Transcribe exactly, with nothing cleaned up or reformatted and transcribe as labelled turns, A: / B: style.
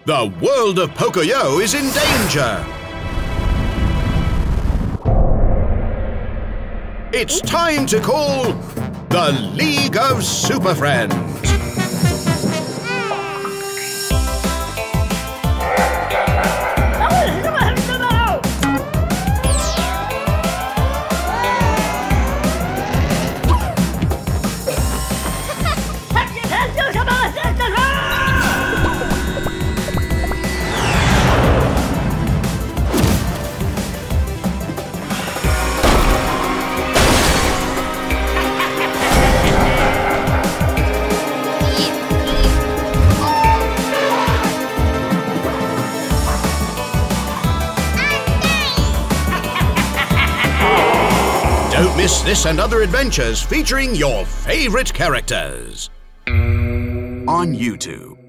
A: The world of Pocoyo is in danger! It's time to call the League of Super Friends! Don't miss this and other adventures featuring your favorite characters on YouTube.